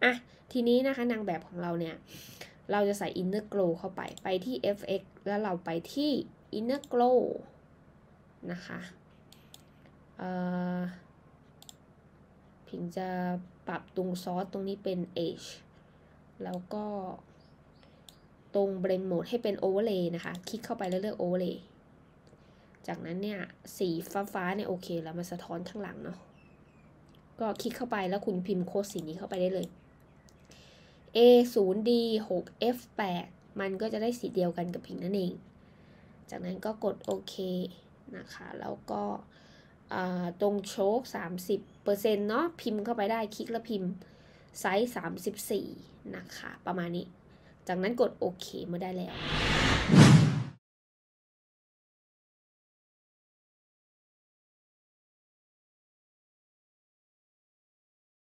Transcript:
อ่ะทีนี้นะคะนางแบบของเราเนี่ยเราจะใส่ inner glow เข้าไปที่ fx แล้วเราไปที่ inner glow นะคะพิงจะปรับตรงซอสตรงนี้เป็น H แล้วก็ตรง blend mode ให้เป็น overlay นะคะคลิกเข้าไปแล้วเลือก overlay จากนั้นเนี่ยสีฟ้าเนี่ยโอเคแล้วมาสะท้อนข้างหลังเนาะก็คลิกเข้าไปแล้วคุณพิมพ์โค้ดสีนี้เข้าไปได้เลย A0D 6 F8 มันก็จะได้สีเดียวกันกับพิงนั่นเองจากนั้นก็กดโอเคนะคะแล้วก็ตรงโชค 30% เนาะพิมพ์เข้าไปได้คลิกแล้วพิมพ์ไซส์34นะคะประมาณนี้จากนั้นกดโอเคมาได้แล้ว